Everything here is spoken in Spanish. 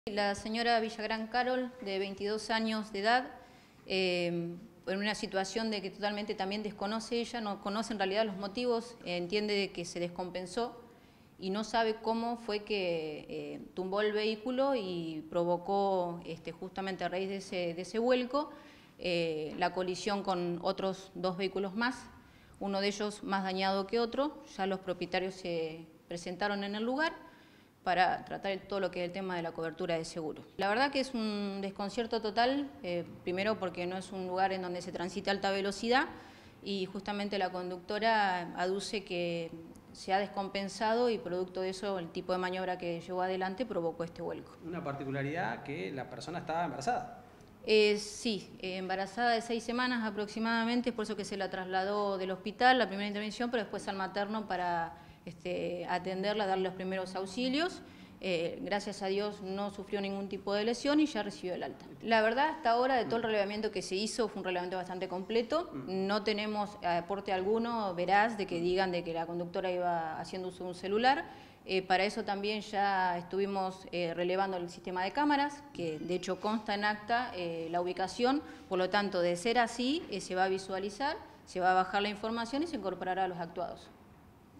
La señora Villagrán Carol, de 22 años de edad, en una situación de que totalmente también desconoce ella, no conoce en realidad los motivos, entiende que se descompensó y no sabe cómo fue que tumbó el vehículo y provocó justamente a raíz de ese vuelco la colisión con otros dos vehículos más, uno de ellos más dañado que otro. Ya los propietarios se presentaron en el lugar para tratar todo lo que es el tema de la cobertura de seguro. La verdad que es un desconcierto total, primero porque no es un lugar en donde se transita alta velocidad y justamente la conductora aduce que se ha descompensado y producto de eso el tipo de maniobra que llevó adelante provocó este vuelco. Una particularidad que la persona estaba embarazada. Sí, embarazada de 6 semanas aproximadamente, es por eso que se la trasladó del hospital, la primera intervención, pero después al materno para atenderla, darle los primeros auxilios. Gracias a Dios no sufrió ningún tipo de lesión y ya recibió el alta. La verdad, hasta ahora, de todo el relevamiento que se hizo, fue un relevamiento bastante completo. No tenemos aporte alguno veraz de que digan de que la conductora iba haciendo uso de un celular. Para eso también ya estuvimos relevando el sistema de cámaras, que de hecho consta en acta la ubicación, por lo tanto, de ser así, se va a visualizar, se va a bajar la información y se incorporará a los actuados.